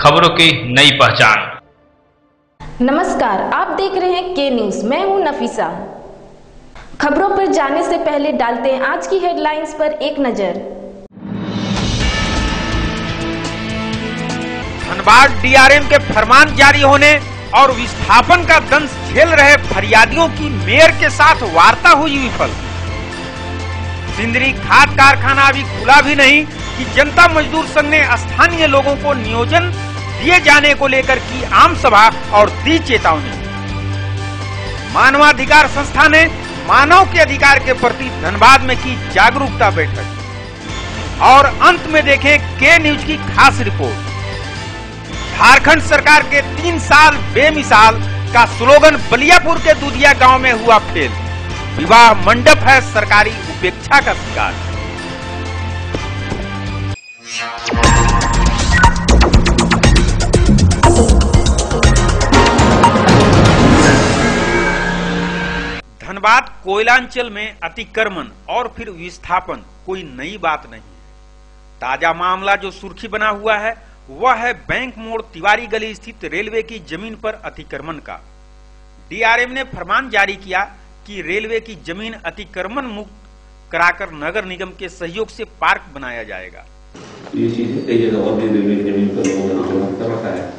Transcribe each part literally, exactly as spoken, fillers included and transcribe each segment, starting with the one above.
खबरों की नई पहचान। नमस्कार, आप देख रहे हैं के न्यूज। मैं हूं नफीसा। खबरों पर जाने से पहले डालते हैं आज की हेडलाइंस पर एक नजर। धनबाद डीआरएम के फरमान जारी होने और विस्थापन का दंश झेल रहे फरियादियों की मेयर के साथ वार्ता हुई विफल। सिंदरी खाद कारखाना अभी खुला भी नहीं कि जनता मजदूर संघ ने स्थानीय लोगों को नियोजन दिए जाने को लेकर की आम सभा और दी चेतावनी। मानवाधिकार संस्था ने मानव के अधिकार के प्रति धनबाद में की जागरूकता बैठक। और अंत में देखें के न्यूज की खास रिपोर्ट। झारखंड सरकार के तीन साल बेमिसाल का स्लोगन बलियापुर के दुधिया गांव में हुआ फेल। विवाह मंडप है सरकारी उपेक्षा का शिकार। धनबाद कोयलांचल में अतिक्रमण और फिर विस्थापन कोई नई बात नहीं। ताजा मामला जो सुर्खी बना हुआ है वह है बैंक मोड़ तिवारी गली स्थित रेलवे की जमीन पर अतिक्रमण का। डीआरएम ने फरमान जारी किया कि रेलवे की जमीन अतिक्रमण मुक्त कराकर नगर निगम के सहयोग से पार्क बनाया जाएगा। ये चीज कई जगह और भी रेलवे की जमीन पर लोगों ने अतिक्रमण कर रखा है।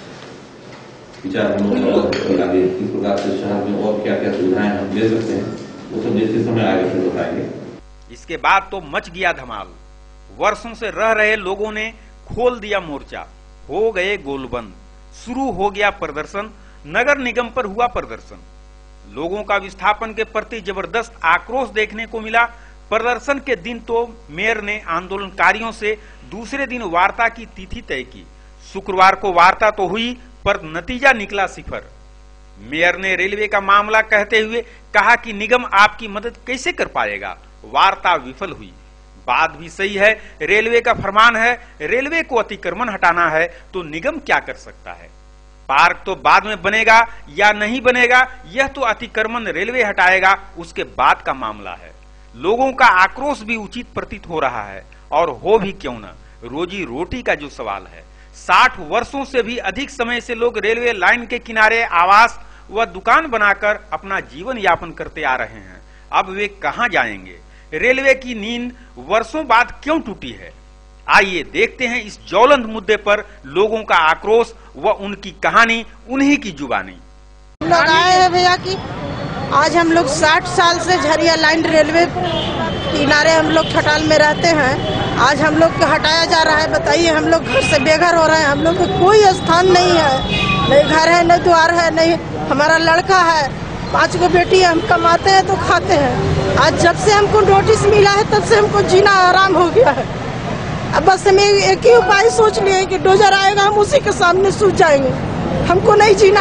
विचार आगे किस प्रकार से शहर में और क्या क्या सुविधाएं हम ले सकते हैं वो सब जैसे समय आगे फिर बताएंगे। इसके बाद तो मच गया धमाल। वर्षों से रह रहे लोगों ने खोल दिया मोर्चा, हो गए गोलबंद, शुरू हो गया प्रदर्शन। नगर निगम पर हुआ प्रदर्शन। लोगों का विस्थापन के प्रति जबरदस्त आक्रोश देखने को मिला। प्रदर्शन के दिन तो मेयर ने आंदोलनकारियों से दूसरे दिन वार्ता की तिथि तय की। शुक्रवार को वार्ता तो हुई पर नतीजा निकला सिफर। मेयर ने रेलवे का मामला कहते हुए कहा कि निगम आपकी मदद कैसे कर पाएगा। वार्ता विफल हुई। बात भी सही है, रेलवे का फरमान है, रेलवे को अतिक्रमण हटाना है तो निगम क्या कर सकता है। पार्क तो बाद में बनेगा या नहीं बनेगा यह तो अतिक्रमण रेलवे हटाएगा उसके बाद का मामला है। लोगों का आक्रोश भी उचित प्रतीत हो रहा है और हो भी क्यों न। रोजी रोटी का जो सवाल है, साठ वर्षों से भी अधिक समय से लोग रेलवे लाइन के किनारे आवास व दुकान बनाकर अपना जीवन यापन करते आ रहे हैं। अब वे कहां जाएंगे। रेलवे की नींद वर्षों बाद क्यों टूटी है। आइए देखते हैं इस ज्वलंत मुद्दे पर लोगों का आक्रोश व उनकी कहानी, उन्हीं की जुबानी। हम लोग आए हैं भैया कि आज हम लोग साठ साल से झरिया लाइन रेलवे किनारे हम लोग खटाल में रहते हैं। आज हम लोग को हटाया जा रहा है। बताइए, हम लोग घर से बेघर हो रहे हैं। हम लोग को कोई स्थान नहीं है, नहीं घर है, नहीं द्वार है, नहीं हमारा लड़का है, पांच गो बेटी है, हम कमाते हैं तो खाते हैं। आज जब से हमको नोटिस मिला है तब से हमको जीना आराम हो गया है। अब बस हमें एक ही उपाय सोच लिए कि डोजर आएगा हम उसी के सामने सूझ जाएंगे। हमको नहीं जीना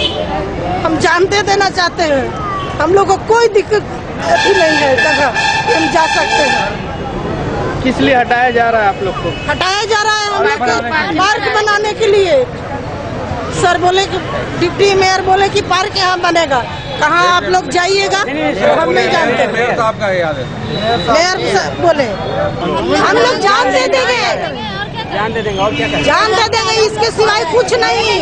है, हम जान दे देना चाहते हैं। हम लोग को कोई दिक्कत नहीं है जगह कि हम जा सकते हैं। किस लिए हटाया जा रहा है आप लोग को? हटाया जा रहा है हम लोग को पार्क बनाने के लिए। सर बोले कि डिप्टी मेयर बोले कि पार्क यहाँ बनेगा। कहाँ आप लोग जाइएगा हम नहीं जानते। मेयर साहब का याद है, मेयर बोले हम लोग जान दे देंगे, जान दे देंगे और क्या करेंगे? जान दे देंगे, इसके सिवाय कुछ नहीं।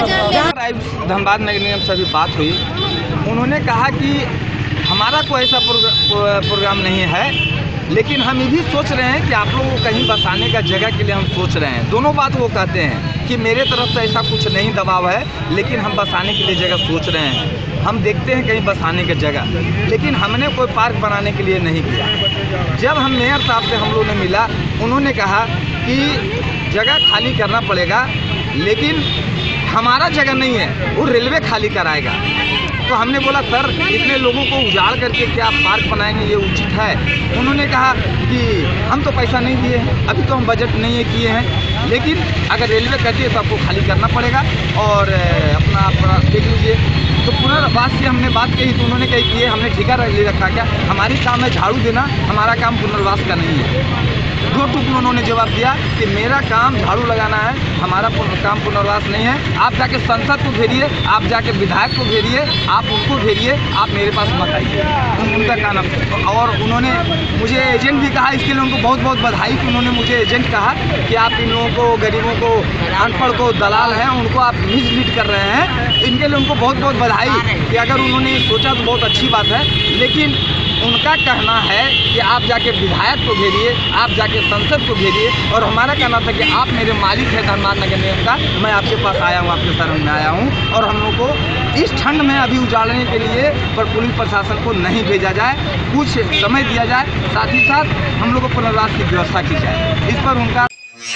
धनबाद नगर निगम से अभी बात हुई, उन्होंने कहा कि हमारा कोई ऐसा प्रोग्राम नहीं है, लेकिन हम ये भी सोच रहे हैं कि आप लोगों को कहीं बसाने का जगह के लिए हम सोच रहे हैं। दोनों बात वो कहते हैं कि मेरे तरफ से ऐसा कुछ नहीं दबाव है, लेकिन हम बसाने के लिए जगह सोच रहे हैं। हम देखते हैं कहीं बसाने की जगह, लेकिन हमने कोई पार्क बनाने के लिए नहीं किया। जब हम मेयर साहब से हम लोगों ने मिला, उन्होंने कहा कि जगह खाली करना पड़ेगा, लेकिन हमारा जगह नहीं है, वो रेलवे खाली कराएगा। तो हमने बोला सर इतने लोगों को उजाड़ करके क्या पार्क बनाएंगे, ये उचित है? उन्होंने कहा कि हम तो पैसा नहीं दिए हैं, अभी तो हम बजट नहीं है किए हैं, लेकिन अगर रेलवे कहती है तो आपको खाली करना पड़ेगा और अपना अपना देख लीजिए। तो पुनर्वास से हमने बात कही तो उन्होंने कही कि हमने ठेका ले रखा क्या? हमारी काम है झाड़ू देना, हमारा काम पुनर्वास का नहीं है। दो टूक में उन्होंने जवाब दिया कि मेरा काम झाड़ू लगाना है, हमारा काम पुनर्वास नहीं है। आप जाके संसद को घेरिए, आप जाके विधायक को घेरिए, आप उनको घेरिए, आप मेरे पास मत आइए, उनका कहना। और उन्होंने मुझे एजेंट भी कहा, इसके लिए उनको बहुत बहुत बधाई कि उन्होंने मुझे एजेंट कहा कि आप इन लोगों को, गरीबों को, अनपढ़ को, दलाल हैं, उनको आप मिसलीड कर रहे हैं। इनके लिए उनको बहुत बहुत बधाई कि अगर उन्होंने सोचा तो बहुत अच्छी बात है, लेकिन उनका कहना है कि आप जाके विधायक को घेरिए, आप जाके संसद को घेरिए। और हमारा कहना था कि आप मेरे मालिक हैं धनबाद नगर निगम का, मैं आपके पास आया हूँ, आपके शरण में आया हूँ, और हम लोग को इस ठंड में अभी उजाड़ने के लिए पर पुलिस प्रशासन को नहीं भेजा जाए, कुछ समय दिया जाए, साथ ही साथ हम लोग को पुनर्वास की व्यवस्था की जाए। इस पर उनका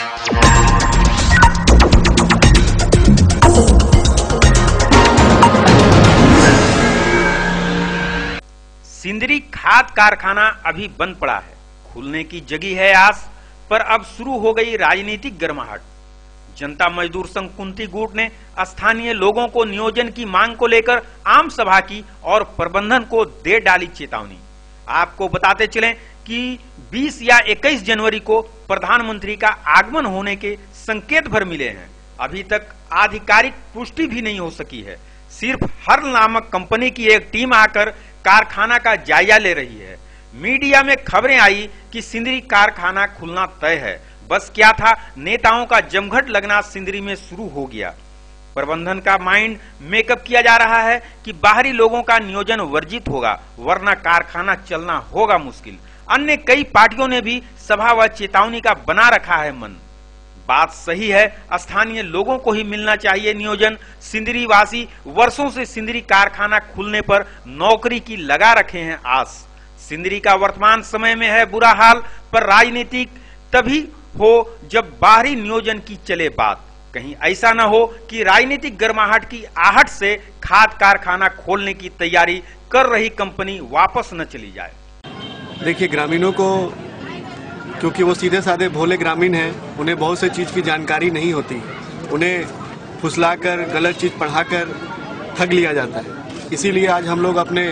सिंदरी खाद कारखाना अभी बंद पड़ा है, खुलने की जगी है आस, पर अब शुरू हो गई राजनीतिक गर्माहट। जनता मजदूर संघ कुंती गुट ने स्थानीय लोगों को नियोजन की मांग को लेकर आम सभा की और प्रबंधन को दे डाली चेतावनी। आपको बताते चलें कि बीस या इक्कीस जनवरी को प्रधानमंत्री का आगमन होने के संकेत भर मिले हैं, अभी तक आधिकारिक पुष्टि भी नहीं हो सकी है। सिर्फ हर्ल नामक कंपनी की एक टीम आकर कारखाना का जायजा ले रही है। मीडिया में खबरें आई कि सिंदरी कारखाना खुलना तय है, बस क्या था, नेताओं का जमघट लगना सिंदरी में शुरू हो गया। प्रबंधन का माइंड मेकअप किया जा रहा है कि बाहरी लोगों का नियोजन वर्जित होगा, वरना कारखाना चलना होगा मुश्किल। अन्य कई पार्टियों ने भी सभा व चेतावनी का बना रखा है मन। बात सही है, स्थानीय लोगों को ही मिलना चाहिए नियोजन। सिंदरी वासी वर्षों से सिंदरी कारखाना खुलने पर नौकरी की लगा रखे हैं आस। सिंदरी का वर्तमान समय में है बुरा हाल, पर राजनीतिक तभी हो जब बाहरी नियोजन की चले बात। कहीं ऐसा न हो कि राजनीतिक गर्माहट की आहट से खाद कारखाना खोलने की तैयारी कर रही कंपनी वापस न चली जाए। देखिए, ग्रामीणों को, क्योंकि वो सीधे साधे भोले ग्रामीण हैं, उन्हें बहुत से चीज़ की जानकारी नहीं होती, उन्हें फुसलाकर गलत चीज़ पढ़ाकर ठग लिया जाता है। इसीलिए आज हम लोग अपने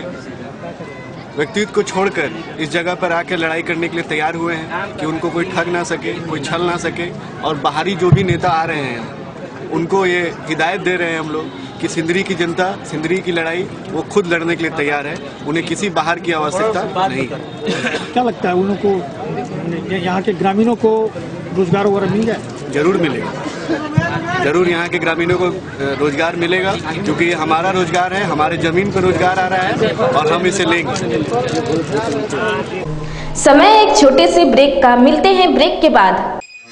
व्यक्तित्व को छोड़कर इस जगह पर आकर लड़ाई करने के लिए तैयार हुए हैं कि उनको कोई ठग ना सके, कोई छल ना सके। और बाहरी जो भी नेता आ रहे हैं उनको ये हिदायत दे रहे हैं हम लोग कि सिंदरी की जनता, सिंदरी की लड़ाई वो खुद लड़ने के लिए तैयार है, उन्हें किसी बाहर की आवश्यकता नहीं है। क्या लगता है उन लोगों को, यहाँ के ग्रामीणों को रोजगार वगैरह मिल जाए? जरूर मिलेगा, जरूर यहाँ के ग्रामीणों को रोजगार मिलेगा, क्योंकि ये हमारा रोजगार है, हमारे जमीन पर रोजगार आ रहा है और हम इसे लेंगे। समय एक छोटे से ब्रेक का, मिलते हैं ब्रेक के बाद।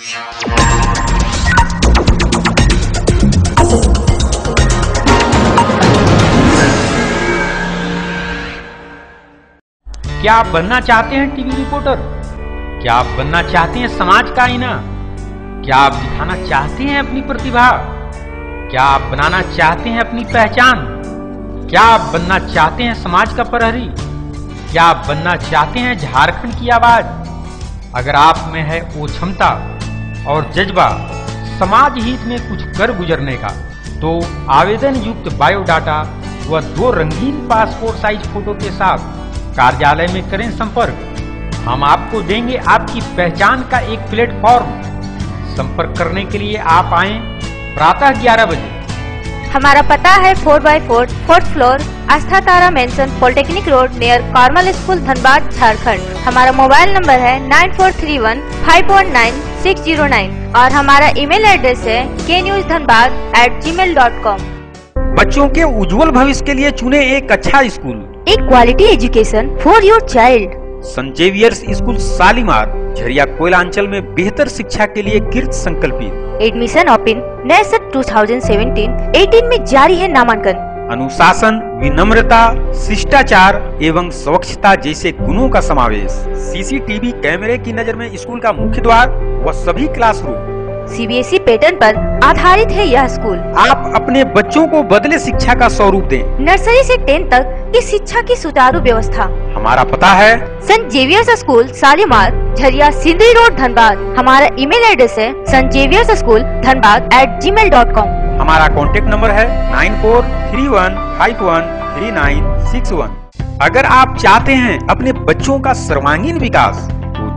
क्या आप बनना चाहते हैं टीवी रिपोर्टर? क्या आप बनना चाहते हैं समाज का आईना? क्या आप दिखाना चाहते हैं अपनी प्रतिभा? क्या आप बनाना चाहते हैं अपनी पहचान? क्या आप बनना चाहते हैं समाज का प्रहरी? क्या आप बनना चाहते हैं झारखंड की आवाज? अगर आप में है वो क्षमता और जज्बा समाज हित में कुछ कर गुजरने का, तो आवेदन युक्त बायोडाटा व दो रंगीन पासपोर्ट साइज फोटो के साथ कार्यालय में करें संपर्क। हम आपको देंगे आपकी पहचान का एक प्लेटफॉर्म। संपर्क करने के लिए आप आएं प्रातः ग्यारह बजे। हमारा पता है four by four fourth floor Aastha Tara mansion polytechnic road near Carmel school Dhanbad Jharkhand. हमारा मोबाइल नंबर है nine four three one five one nine six zero nine और हमारा ईमेल एड्रेस है K news Dhanbad at Gmail dot com. बच्चों के उज्जवल भविष्य के लिए चुने एक अच्छा स्कूल, एक quality education for your child. Saint Xavier's school Salimar Jharia Koyalanchal में बेहतर शिक्षा के लिए कृत संकल्पित। Admission open next two thousand seventeen eighteen में जारी है नामांकन। अनुशासन, विनम्रता, शिष्टाचार एवं स्वच्छता जैसे गुणों का समावेश। सीसीटीवी कैमरे की नजर में स्कूल का मुख्य द्वार व सभी क्लासरूम। सीबीएसई पैटर्न पर आधारित है यह स्कूल। आप अपने बच्चों को बदले शिक्षा का स्वरूप दें। नर्सरी से टेंथ तक की शिक्षा की सुचारू व्यवस्था। हमारा पता है Saint Xavier's school Salimar Jharia Sindri road Dhanbad. हमारा ईमेल एड्रेस है Saint Xavier's school Dhanbad at Gmail dot com. हमारा कॉन्टेक्ट नंबर है nine four three one five one three nine six one. अगर आप चाहते हैं अपने बच्चों का सर्वांगीण विकास, तो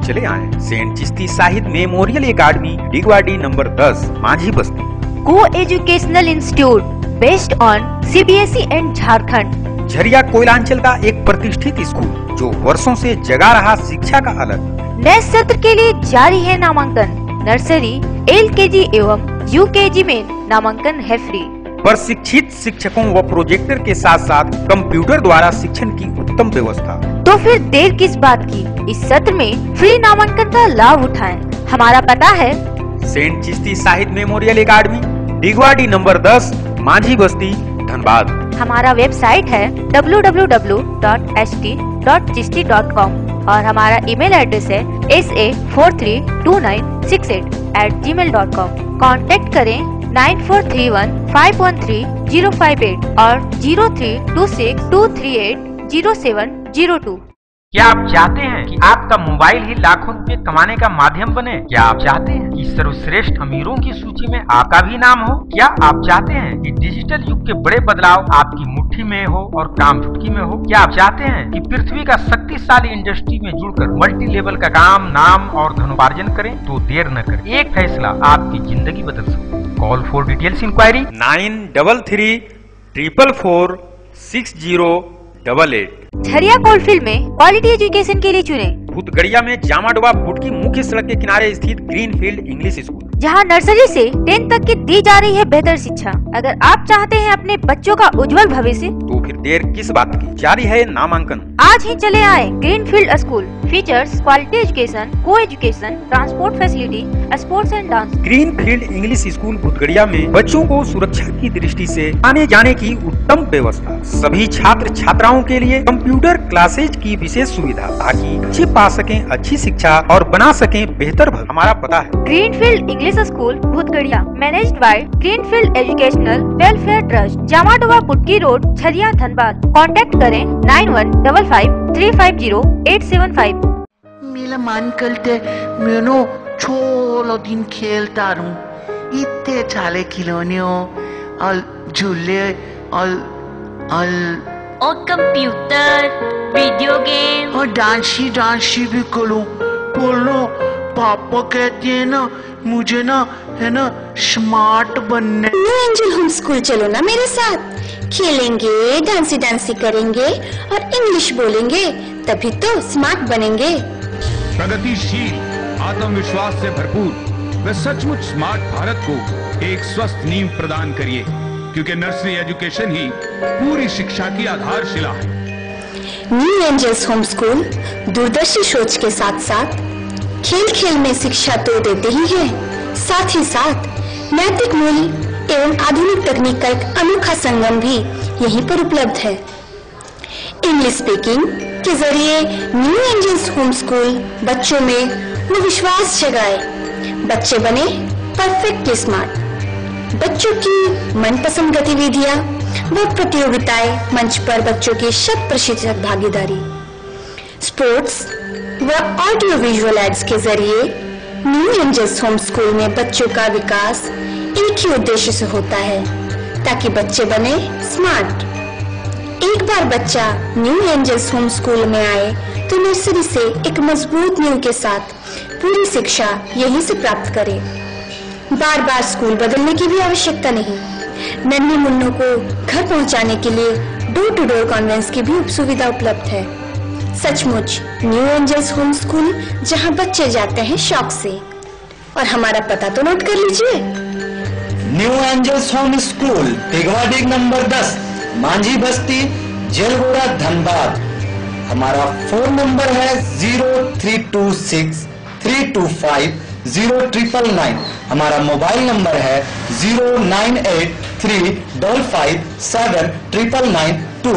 चले आए Saint Chishti Shahid memorial academy Digwadi number दस Majhi Basti. Co educational institute based on C B S E and Jharkhand. Jharia Koyalanchal का एक प्रतिष्ठित स्कूल जो वर्षों से जगा रहा शिक्षा का अलग। नए सत्र के लिए जारी है नामांकन। नर्सरी, एल के जी एवं यू के जी में नामांकन है फ्री। प्रशिक्षित शिक्षकों व प्रोजेक्टर के साथ साथ कंप्यूटर द्वारा शिक्षण की उत्तम व्यवस्था। तो फिर देर किस बात की, इस सत्र में फ्री नामांकन का लाभ उठाएं। हमारा पता है Saint Chishti Shahid memorial academy Digwadi number दस माझी बस्ती धनबाद। हमारा वेबसाइट है W W W dot H T dot Chishti dot com और हमारा ईमेल एड्रेस है S A four three two nine six eight at Gmail dot com. Contact करें nine four three one five one three zero five eight और zero three two six two three eight zero seven zero to. क्या आप चाहते हैं कि आपका mobile ही लाखों रुपए कमाने का माध्यम बने? क्या आप चाहते हैं कि सर्वश्रेष्ठ अमीरों की सूची में आपका भी नाम हो? क्या आप चाहते हैं कि डिजिटल युग के बड़े बदलाव आपकी मुट्ठी में हो और काम चुटकी में हो? क्या आप चाहते हैं कि पृथ्वी का शक्तिशाली इंडस्ट्री में जुड़कर मल्टी लेवल का काम, नाम और धनोपार्जन करें? तो देर न करें, एक फैसला आपकी जिंदगी बदल सकता है। Call for details inquiry nine double three triple four six zero double eight. Jharia coalfield में क्वालिटी एजुकेशन के लिए चुने भूतगड़िया में जामाडोबा फुट की मुख्य सड़क के किनारे स्थित ग्रीनफील्ड इंग्लिश स्कूल, जहां नर्सरी से टेंथ तक की दी जा रही है बेहतर शिक्षा। अगर आप चाहते हैं अपने बच्चों का उज्जवल भविष्य, तो फिर देर किस बात की, जारी है नामांकन। आज ही चले आए Greenfield school. Features quality education, co education, transport facility, sports and dance. Greenfield English school Bhutgoria में बच्चों को सुरक्षा की दृष्टि से आने जाने की उत्तम व्यवस्था। सभी छात्र छात्राओं के लिए कंप्यूटर क्लासेज की विशेष सुविधा ताकि बच्चे पा सकें अच्छी शिक्षा और बना सकें बेहतर भविष्य। हमारा पता है Greenfield English school Bhutgoria, managed by Greenfield educational welfare trust, Jamadoba Putki road, Jharia, Dhanbad. Contact करें nine one double five three five zero eight seven five. मेरा मन करते मैं छोलो दिन खेलता रहूं, इतने चाले खिलौने और झूले और और और कंप्यूटर, वीडियो गेम और डांसी डांसी भी करूं। बोलो पापा कहते हैं ना मुझे ना है ना स्मार्ट बनने। न्यू एंजल होम स्कूल चलो ना मेरे साथ, खेलेंगे, डांसी डांसी करेंगे और इंग्लिश बोलेंगे, तभी तो स्मार्ट बनेंगे। प्रगतिशील, आत्मविश्वास से भरपूर व सचमुच स्मार्ट भारत को एक स्वस्थ नींव प्रदान करिए, क्योंकि नर्सरी एजुकेशन ही पूरी शिक्षा की आधारशिला है। न्यू एंजल्स होम स्कूल दूरदर्शी सोच के साथ साथ खेल खेल में शिक्षा तो देते ही है, साथ ही साथ नैतिक मूल्य एवं आधुनिक तकनीक का एक अनोखा संगम भी यहीं पर उपलब्ध है। इंग्लिश स्पीकिंग के जरिए न्यू एंजल्स होम स्कूल बच्चों में वो विश्वास जगाए, बच्चे बने परफेक्टली स्मार्ट। बच्चों की मनपसंद गतिविधियां व प्रतियोगिताएं, मंच पर बच्चों की शत प्रतिशत भागीदारी, स्पोर्ट्स व ऑडियो विजुअल एड्स के जरिए न्यू एंजल्स होम स्कूल में बच्चों का विकास एक ही उद्देश्य से होता है, ताकि बच्चे बने स्मार्ट। एक बार बच्चा न्यू एंजल्स होम स्कूल में आए तो नर्सरी से एक मजबूत नींव के साथ पूरी शिक्षा यहीं से प्राप्त करे। बार बार स्कूल बदलने की भी आवश्यकता नहीं। नन्हे मुन्नों को घर पहुंचाने के लिए डोर टू डोर कन्वेंस की भी सुविधा उपलब्ध है। सचमुच न्यू एंजल्स होम स्कूल, जहां बच्चे जाते हैं शौक से। और हमारा पता तो नोट कर लीजिए। New Angels home school Tigwadi number दस, मांझी बस्ती, जेलगोड़ा, धनबाद। हमारा फोन नंबर है zero three two six three two five zero triple nine. हमारा मोबाइल नंबर है zero nine eight three double five seven triple nine two.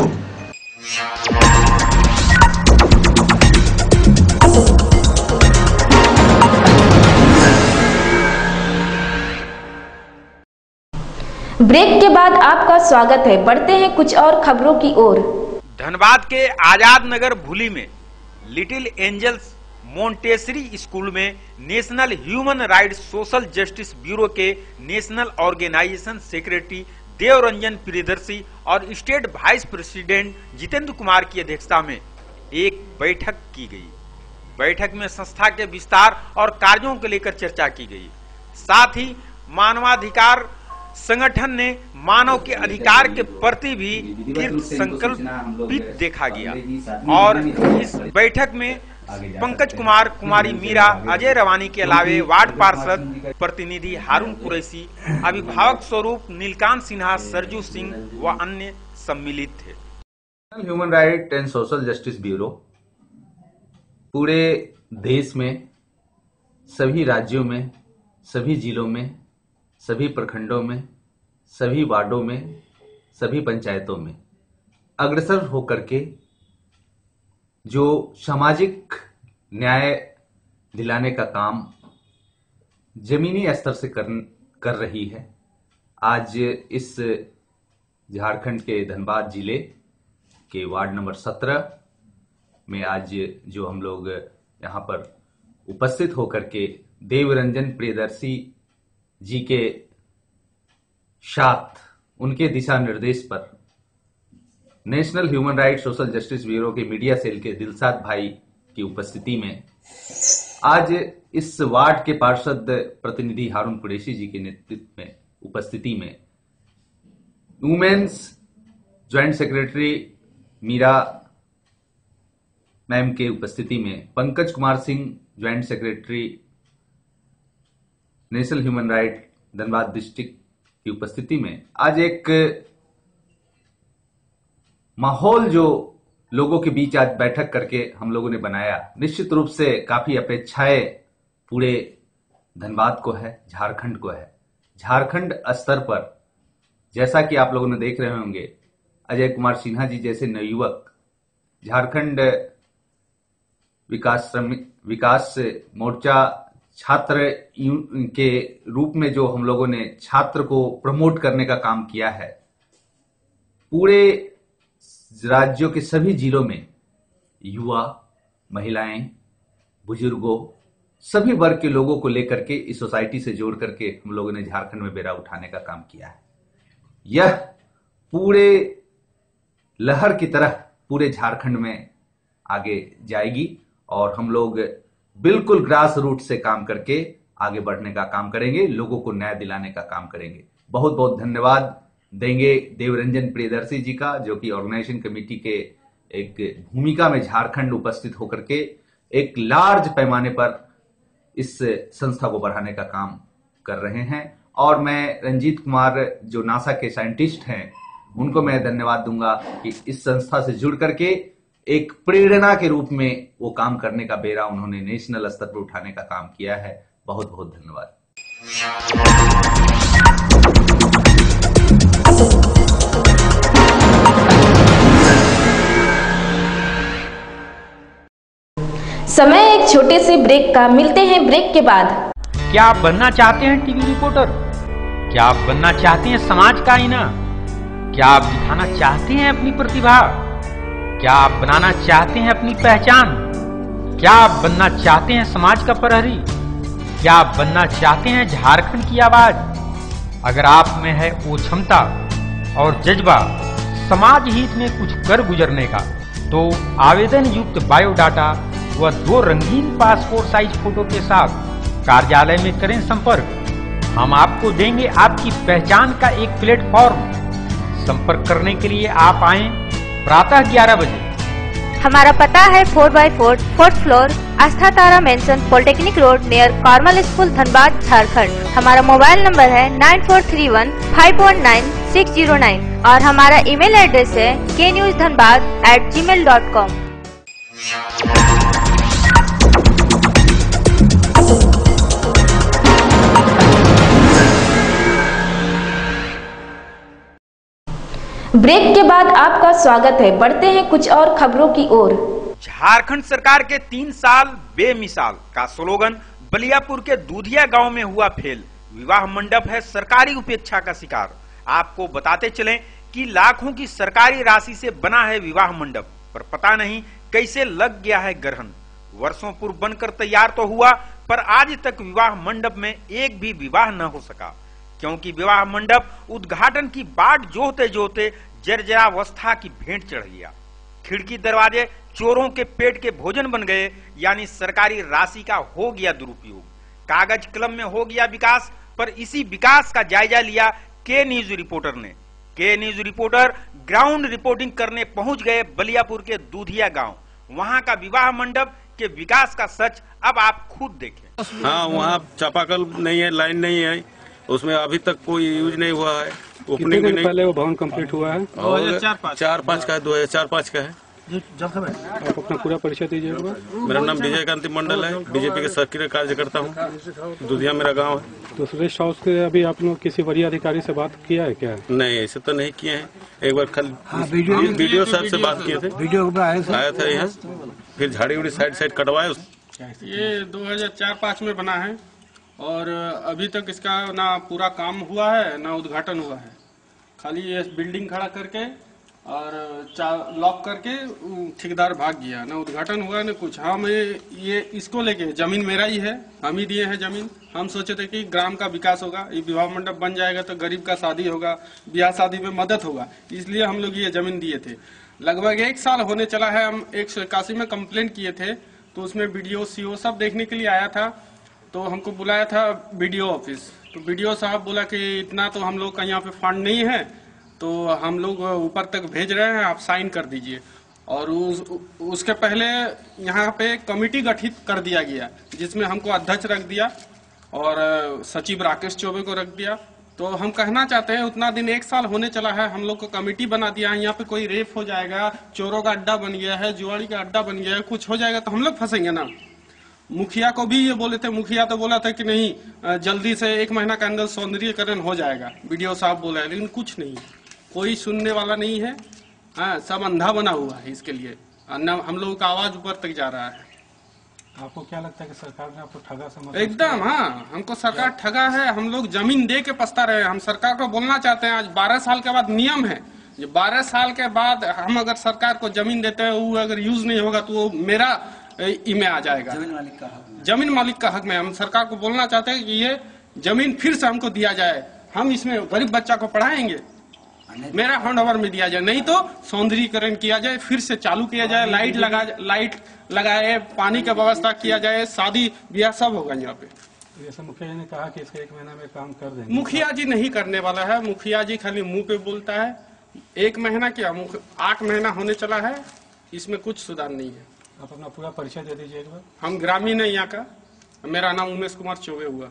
Break के बाद आपका स्वागत है। बढ़ते हैं कुछ और खबरों की ओर। धनबाद के आजाद नगर भूली में लिटिल एंजल्स मोंटेसरी स्कूल में national human rights social justice bureau के national organisation secretary Devranjan Priyadarshi और state vice president Jitendra Kumar की अध्यक्षता में एक बैठक की गई। बैठक में संस्था के विस्तार और कार्यों को लेकर चर्चा की गई। साथ ही मानवाधिकार संगठन ने मानव के अधिकार के प्रति भी दृढ़ संकल्पित देखा गया और इस बैठक में पंकज कुमार, कुमारी मीरा, अजय रवानी के अलावे वार्ड पार्षद प्रतिनिधि हारून कुरैशी, अभिभावक स्वरूप नीलकांत सिन्हा, सरजू सिंह व अन्य सम्मिलित थे। Human right and social justice bureau पूरे देश में सभी राज्यों में, सभी जिलों में, सभी प्रखंडों में, सभी वार्डों में, सभी पंचायतों में अग्रसर होकर के जो सामाजिक न्याय दिलाने का काम जमीनी स्तर से कर, कर रही है। आज इस झारखंड के धनबाद जिले के वार्ड नंबर सत्रह में आज जो हम लोग यहाँ पर उपस्थित होकर के देवरंजन प्रियदर्शी जी के साथ उनके दिशा निर्देश पर national human right social justice bureau के मीडिया सेल के दिलशाद भाई की उपस्थिति में आज इस वार्ड के पार्षद प्रतिनिधि हारून कुरैशी जी के नेतृत्व में उपस्थिति में women's joint secretary Meera ma'am के उपस्थिति में Pankaj Kumar Singh joint secretary national human right Dhanbad district की उपस्थिति में आज एक माहौल जो लोगों के बीच आज बैठक करके हम लोगों ने बनाया, निश्चित रूप से काफी अपेक्षाएं पूरे धनबाद को है, झारखंड को है। झारखंड स्तर पर जैसा कि आप लोगों ने देख रहे होंगे, अजय कुमार सिन्हा जी जैसे नवयुवक झारखंड विकास विकास मोर्चा छात्र के रूप में जो हम लोगों ने छात्र को प्रमोट करने का काम किया है, पूरे राज्यों के सभी जिलों में युवा, महिलाएं, बुजुर्गों, सभी वर्ग के लोगों को लेकर के इस सोसाइटी से जोड़ करके हम लोगों ने झारखंड में बेड़ा उठाने का काम किया है। यह पूरे लहर की तरह पूरे झारखंड में आगे जाएगी और हम लोग बिल्कुल ग्रास रूट से काम करके आगे बढ़ने का काम करेंगे, लोगों को न्याय दिलाने का काम करेंगे। बहुत बहुत धन्यवाद देंगे देवरंजन प्रियदर्शी जी का, जो कि ऑर्गेनाइजेशन कमेटी के एक भूमिका में झारखंड उपस्थित होकर के एक लार्ज पैमाने पर इस संस्था को बढ़ाने का काम कर रहे हैं। और मैं रंजीत कुमार जो नासा के साइंटिस्ट हैं, उनको मैं धन्यवाद दूंगा कि इस संस्था से जुड़ करके एक प्रेरणा के रूप में वो काम करने का बेड़ा उन्होंने नेशनल स्तर पर उठाने का काम किया है। बहुत बहुत धन्यवाद। समय एक छोटे से ब्रेक का, मिलते हैं ब्रेक के बाद। क्या आप बनना चाहते हैं टीवी रिपोर्टर? क्या आप बनना चाहते हैं समाज का आईना? क्या आप दिखाना चाहते हैं अपनी प्रतिभा? क्या आप बनाना चाहते हैं अपनी पहचान? क्या आप बनना चाहते हैं समाज का प्रहरी? क्या आप बनना चाहते हैं झारखंड की आवाज? अगर आप में है वो क्षमता और जज्बा समाज हित में कुछ कर गुजरने का, तो आवेदन युक्त बायोडाटा व दो रंगीन पासपोर्ट साइज फोटो के साथ कार्यालय में करें संपर्क। हम आपको देंगे आपकी पहचान का एक प्लेटफॉर्म। संपर्क करने के लिए आप आएं प्रातः ग्यारह बजे। हमारा पता है four by four fourth floor Aastha Tara mansion polytechnic road near Carmel school Dhanbad Jharkhand. हमारा मोबाइल नंबर है nine four three one five one nine six zero nine और हमारा ईमेल एड्रेस है K news Dhanbad at Gmail dot com. Break के बाद आपका स्वागत है। बढ़ते हैं कुछ और खबरों की ओर। झारखंड सरकार के तीन साल बेमिसाल का स्लोगन बलियापुर के दूधिया गांव में हुआ फेल। विवाह मंडप है सरकारी उपेक्षा का शिकार। आपको बताते चलें कि लाखों की सरकारी राशि से बना है विवाह मंडप, पर पता नहीं कैसे लग गया है ग्रहण। वर्षों पूर्व बनकर तैयार तो हुआ, पर आज तक विवाह मंडप में एक भी विवाह न हो सका, क्योंकि विवाह मंडप उद्घाटन की बाट जोहते जोहते जर्जरावस्था की भेंट चढ़ गया। खिड़की दरवाजे चोरों के पेट के भोजन बन गए, यानी सरकारी राशि का हो गया दुरुपयोग। कागज कलम में हो गया विकास, पर इसी विकास का जायजा लिया के न्यूज रिपोर्टर ने। के न्यूज रिपोर्टर ग्राउंड रिपोर्टिंग करने पहुंच गए बलियापुर के दूधिया गांव। वहां का विवाह मंडप के विकास का सच अब आप खुद देखें। हाँ, वहाँ चापाकल नहीं है, लाइन नहीं है, उसमें अभी तक कोई यूज नहीं हुआ है। ओपनिंग भी नहीं। पहले वो भवन कंप्लीट हुआ है चार पाँच का है, दो हजार चार पाँच का है। आप अपना पूरा परिचय दीजिएगा। मेरा नाम विजय कांति मंडल है, बीजेपी के सक्रिय कार्यकर्ता हूँ। दूधिया मेरा गांव है। तो सुरेश हाउस के अभी आप लोग किसी वरीय अधिकारी से बात किया है क्या? नहीं, ऐसे तो नहीं किए हैं। एक बार कल वीडियो साहब से बात किए थे, वीडियो आया था यहाँ, फिर झाड़ी उड़ी साइड साइड कटवाए। ये दो हजार चार पाँच में बना है और अभी तक इसका ना पूरा काम हुआ है ना उद्घाटन हुआ है। खाली ये बिल्डिंग खड़ा करके और लॉक करके ठेकेदार भाग गया, ना उद्घाटन हुआ ना कुछ। हम ये इसको लेके, जमीन मेरा ही है, हम ही दिए हैं जमीन। हम सोचे थे कि ग्राम का विकास होगा, ये विवाह मंडप बन जाएगा तो गरीब का शादी होगा, ब्याह शादी में मदद होगा, इसलिए हम लोग ये जमीन दिए थे। लगभग एक साल होने चला है। हम एक सौ इक्यासी में कंप्लेन किए थे, तो उसमें बीडीओ सीओ सब देखने के लिए आया था, तो हमको बुलाया था बीडीओ ऑफिस। तो बीडीओ साहब बोला कि इतना तो हम लोग का यहाँ पे फंड नहीं है, तो हम लोग ऊपर तक भेज रहे हैं, आप साइन कर दीजिए। और उस, उसके पहले यहाँ पे कमेटी गठित कर दिया गया, जिसमें हमको अध्यक्ष रख दिया और सचिव राकेश चौबे को रख दिया। तो हम कहना चाहते हैं, उतना दिन एक साल होने चला है, हम लोग को कमेटी बना दिया है। यहाँ पे कोई रेप हो जाएगा, चोरों का अड्डा बन गया है, जुआड़ी का अड्डा बन गया है, कुछ हो जाएगा तो हम लोग फंसेंगे ना। मुखिया को भी ये बोले थे, मुखिया तो बोला था कि नहीं, जल्दी से एक महीना के अंदर सौंदर्यीकरण हो जाएगा, बीडीओ साहब बोला है, लेकिन कुछ नहीं, कोई सुनने वाला नहीं है। हाँ, सब अंधा बना हुआ है इसके लिए, हम लोगों का आवाज ऊपर तक जा रहा है। आपको क्या लगता है कि सरकार ने आपको ठगा समझ? एकदम, हाँ, हमको सरकार ठगा है। हम लोग जमीन दे के पछता रहे हैं। हम सरकार को बोलना चाहते हैं, आज बारह साल के बाद नियम है, ये बारह साल के बाद हम अगर सरकार को जमीन देते हैं, वो अगर यूज नहीं होगा तो वो मेरा में आ जाएगा, जमीन मालिक का हक, जमीन मालिक का हक में। हम सरकार को बोलना चाहते हैं कि ये जमीन फिर से हमको दिया जाए, हम इसमें गरीब बच्चा को पढ़ाएंगे, मेरा हैंड ओवर में दिया जाए, नहीं तो सौंदर्यीकरण किया जाए, फिर से चालू किया जाए, लाइट लगा लाइट लगाए, पानी का व्यवस्था किया जाए, शादी ब्याह सब होगा यहाँ पे। जैसे मुखिया जी ने कहा कि इसके एक महीना में काम कर देंगे। मुखिया जी नहीं करने वाला है, मुखिया जी खाली मुंह पे बोलता है। एक महीना क्या, आठ महीना होने चला है, इसमें कुछ सुधार नहीं है। आप अपना पूरा परिचय दे दीजिए एक बार। हम ग्रामीण है यहाँ का, मेरा नाम उमेश कुमार चौबे हुआ।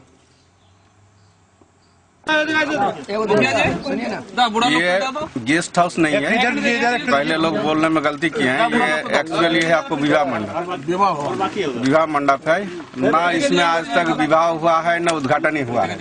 ये गेस्ट हाउस नहीं है, पहले लोग बोलने में गलती किए हैं। ये एक्चुअली है आपको विवाह मंडप, विवाह मंडप है ना। इसमें आज तक विवाह हुआ है न उद्घाटन ही हुआ है।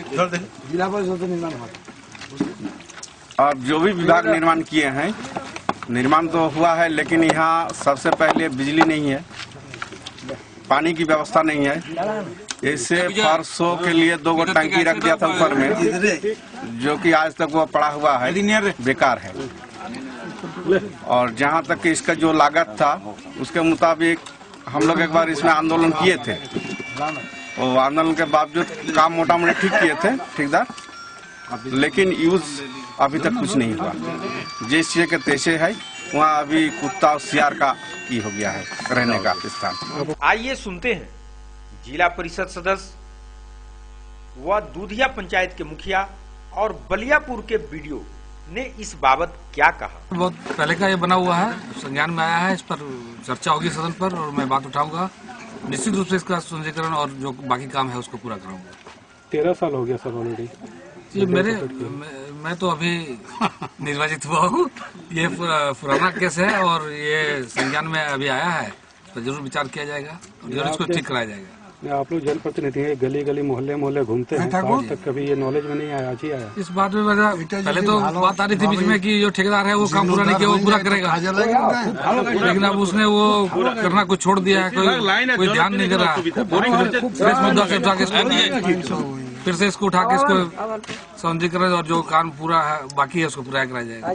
और जो भी विभाग निर्माण किए हैं, निर्माण तो हुआ है, लेकिन यहाँ सबसे पहले बिजली नहीं है, पानी की व्यवस्था नहीं है। इससे फर्शों के लिए दो गो टंकी रख दिया था ऊपर में, जो कि आज तक वो पड़ा हुआ है, बेकार है। और जहाँ तक कि इसका जो लागत था, उसके मुताबिक हम लोग एक बार इसमें आंदोलन किए थे, और आंदोलन के बावजूद काम मोटा मोटा ठीक किए थे ठेकेदार, लेकिन यूज अभी तक कुछ नहीं हुआ। जिस चीज के तेजे है, वहाँ अभी कुत्ता और सियार का ही हो गया है रहने का स्थान। आइए सुनते हैं जिला परिषद सदस्य व दूधिया पंचायत के मुखिया और बलियापुर के बीडीओ ने इस बाबत क्या कहा। बहुत पहले का ये बना हुआ है, संज्ञान में आया है, इस पर चर्चा होगी सदन पर और मैं बात उठाऊंगा। निश्चित रूप से इसका सौंदर्यीकरण और जो बाकी काम है उसको पूरा कराऊंगा। तेरह साल हो गया सर ऑलरेडी। ये मेरे मैं, मैं तो अभी निर्वाचित हुआ हूँ। ये पुराना केस है और ये संज्ञान में अभी आया है, तो जरूर विचार किया जाएगा और जरूर इसको ठीक कराया जाएगा। आप लोग जनप्रतिनिधि हैं, गली गली मोहल्ले मोहल्ले घूमते हैं, आज तक कभी ये नॉलेज में नहीं आया, आज ही आया। इस बात में मेरा पहले तो बात आ रही थी बीच में कि जो ठेकेदार है वो काम पूरा नहीं किया, वो पूरा करेगा, लेकिन अब उसने वो करना कुछ छोड़ दिया है, कोई कोई ध्यान नहीं दे रहा। इस मुद्दा से उठा के फिर से इसको उठा के इसको सौंदर्यीकरण और जो काम पूरा है बाकी है उसको पूरा कराया जाएगा।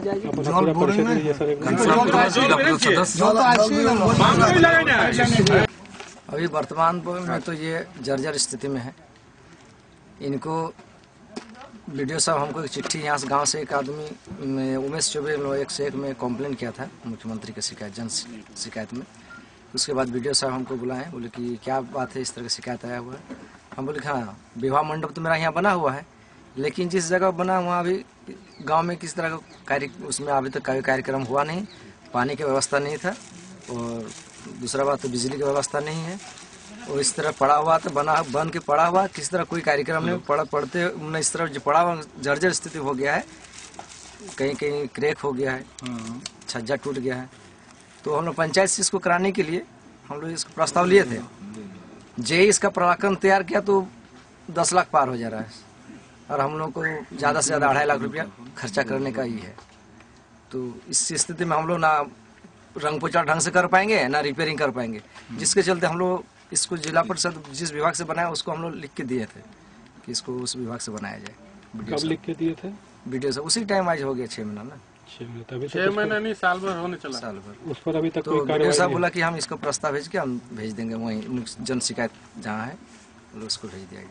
अभी वर्तमान में तो ये जर्जर स्थिति में है। इनको वीडियो साहब हमको एक चिट्ठी यहाँ से गांव से एक आदमी उमेश चौबे एक से एक में कंप्लेन किया था मुख्यमंत्री के शिकायत जन शिकायत में उसके बाद वीडियो साहब हमको बुलाए, बोले कि क्या बात है, इस तरह का शिकायत आया हुआ है। हम बोले हाँ, विवाह मंडप तो मेरा यहाँ बना हुआ है, लेकिन जिस जगह बना वहाँ अभी गांव में किस तरह का कार्य, उसमें अभी तक कोई कार्यक्रम हुआ नहीं, पानी की व्यवस्था नहीं था, और दूसरा बात तो बिजली की व्यवस्था नहीं है, और इस तरह पड़ा हुआ तो बना बन के पड़ा हुआ, किस तरह कोई कार्यक्रम नहीं पड़ा, पड़ते इस तरह जो पड़ा हुआ जर्जर स्थिति हो गया है, कहीं कहीं क्रैक हो गया है, छज्जा टूट गया है। तो हम लोग पंचायत से इसको कराने के लिए हम लोग इसको प्रस्ताव लिए थे। जे इसका प्रावधान तैयार किया तो दस लाख पार हो जा रहा है, और हम लोग को ज़्यादा से ज़्यादा अढ़ाई लाख रुपया खर्चा करने का ही है। तो इस स्थिति में हम लोग ना रंग पोछा ढंग से कर पाएंगे, ना रिपेयरिंग कर पाएंगे, जिसके चलते हम लोग इसको जिला परिषद जिस विभाग से बनाया उसको हम लोग लिख के दिए थे कि इसको उस विभाग से बनाया जाए। कब लिख के दिए थे? वीडियो से उसी टाइम आज हो गया छः महीना ना, छह महीना नहीं, साल भर होने चला, साल भर। उस पर अभी तक तो कोई कार्रवाई साहब नहीं? बोला कि हम इसको प्रस्ताव भेज के हम भेज देंगे, वहीं जन शिकायत जहाँ है उसको भेज दिया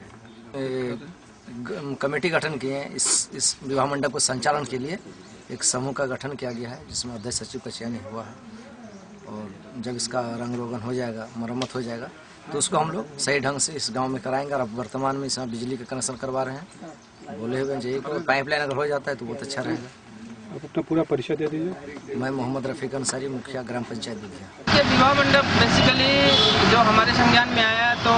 जाएगा। कमेटी गठन किए हैं इस इस विवाह मंडप को संचालन के लिए, एक समूह का गठन किया गया है जिसमें अध्यक्ष सचिव का चयन हुआ है, और जब इसका रंग रोगन हो जाएगा, मरम्मत हो जाएगा, तो उसको हम लोग सही ढंग से इस गांव में कराएंगे। और अब वर्तमान में इसमें बिजली का कनेक्शन करवा रहे हैं, बोले हुए चाहिए कि पाइपलाइन अगर हो जाता है तो बहुत अच्छा रहेगा। आप अपना पूरा परिचय दे दीजिए। मैं मोहम्मद रफीक अंसारी, मुखिया ग्राम पंचायत दुधिया। ये विवाह मंडप बेसिकली जो हमारे संज्ञान में आया तो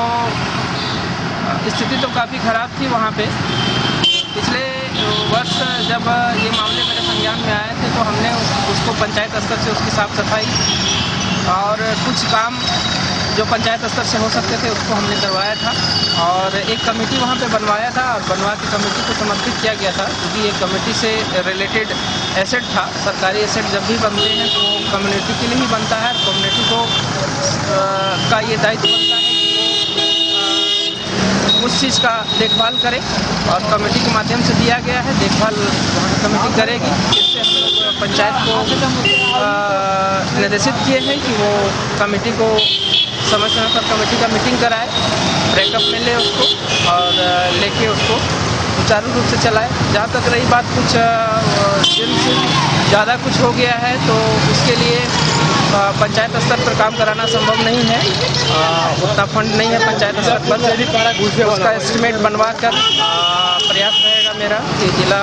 स्थिति तो काफ़ी ख़राब थी वहाँ पे। पिछले वर्ष जब ये मामले मेरे संज्ञान में आए थे तो हमने उसको पंचायत स्तर से उसकी साफ सफाई और कुछ काम जो पंचायत स्तर से हो सकते थे उसको हमने करवाया था, और एक कमेटी वहाँ पे बनवाया था, और बनवा के कमेटी को समर्पित किया गया था, क्योंकि ये कमेटी से रिलेटेड एसेट था। सरकारी एसेट जब भी बनते हैं तो कम्युनिटी के लिए ही बनता है, कम्युनिटी को आ, का ये दायित्व बनता है कि वो उस चीज़ का देखभाल करे, और कमेटी के माध्यम से दिया गया है, देखभाल वहाँ की कमेटी करेगी। इससे हम लोग पंचायत को निर्देशित किए हैं कि वो कमेटी को समय समय पर कमेटी का मीटिंग कराए, ब्रेकअप में ले उसको और लेके उसको सुचारू रूप से चलाए। जहाँ तक रही बात कुछ जिनसे ज़्यादा कुछ हो गया है तो उसके लिए पंचायत स्तर पर काम कराना संभव नहीं है, उतना फंड नहीं है पंचायत स्तर पर। उसका एस्टिमेट बनवा कर प्रयास रहेगा मेरा कि जिला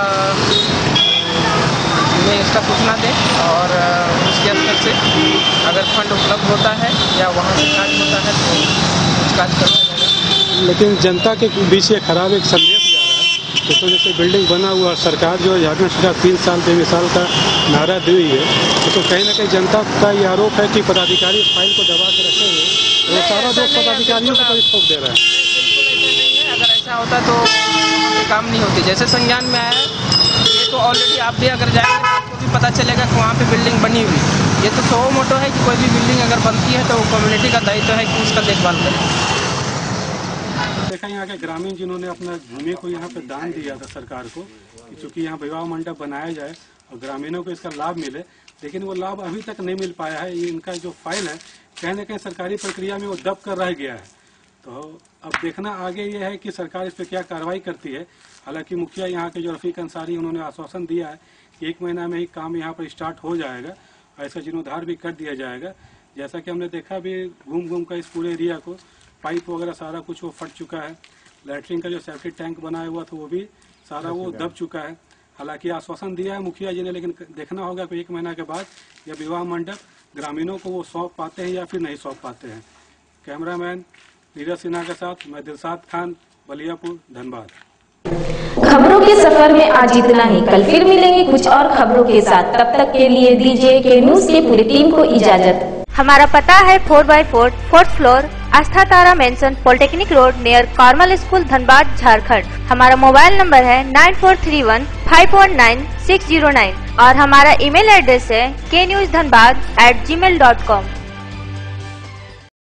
में इसका सूचना दें, और उसके स्तर से अगर फंड उपलब्ध होता है या वहाँ से कार्य होता है तो कुछ कार्य करना जाएगा। लेकिन जनता के बीच ये खराब एक संदेश जा रहा है, तो जैसे बिल्डिंग बना हुआ, सरकार जो झारखंड सरकार तीन साल तीन साल का नारा दी हुई है, तो कहीं ना कहीं जनता का ये आरोप है कि पदाधिकारी इस फाइल को दबा के रखे हुए, वो सारा दोष पदाधिकारियों को ठोक दे रहा है। अगर ऐसा होता तो काम नहीं होती। जैसे संज्ञान में आया ये तो ऑलरेडी आप भी अगर जाएंगे आपको भी पता चलेगा कि वहाँ पे बिल्डिंग बनी हुई। ये तो सो मोटो है कि कोई भी बिल्डिंग अगर बनती है तो वो कम्युनिटी का दायित्व है कि उसका देखभाल करें। देखा यहाँ के ग्रामीण जिन्होंने अपना भूमि को यहाँ पे दान दिया था सरकार को, क्योंकि यहाँ विवाह मंडप बनाया जाए और ग्रामीणों को इसका लाभ मिले, लेकिन वो लाभ अभी तक नहीं मिल पाया है। ये इनका जो फाइल है कहीं ना कहीं सरकारी प्रक्रिया में वो दब कर रह गया है। तो अब देखना आगे ये है कि सरकार इस पर क्या कार्रवाई करती है। हालांकि मुखिया यहाँ के जो रफीक अंसारी उन्होंने आश्वासन दिया है कि एक महीना में ही काम यहाँ पर स्टार्ट हो जाएगा और इसका जीर्णोद्धार भी कर दिया जाएगा। जैसा कि हमने देखा भी घूम घूम कर इस पूरे एरिया को, पाइप वगैरह सारा कुछ वो फट चुका है। लैट्रिन का जो सेप्टिक टैंक बनाया हुआ था वो भी सारा वो दब चुका है। हालांकि आश्वासन दिया है मुखिया जी ने, लेकिन देखना होगा कि एक महीना के बाद यह विवाह मंडप ग्रामीणों को वो सौंप पाते हैं या फिर नहीं सौंप पाते हैं। कैमरामैन नीरज सिन्हा के साथ मैं दिलशाद खान, बलियापुर, धनबाद। खबरों के सफर में आज इतना ही। कल फिर मिलेंगे कुछ और खबरों के साथ। तब तक के लिए दीजिए के न्यूज के पूरी टीम को इजाजत। हमारा पता है four by four fourth floor Aastha Tara mansion polytechnic road near Carmel school Dhanbad Jharkhand. हमारा मोबाइल नंबर है nine four three one five one nine six zero nine और हमारा ईमेल एड्रेस है K news Dhanbad at Gmail dot com.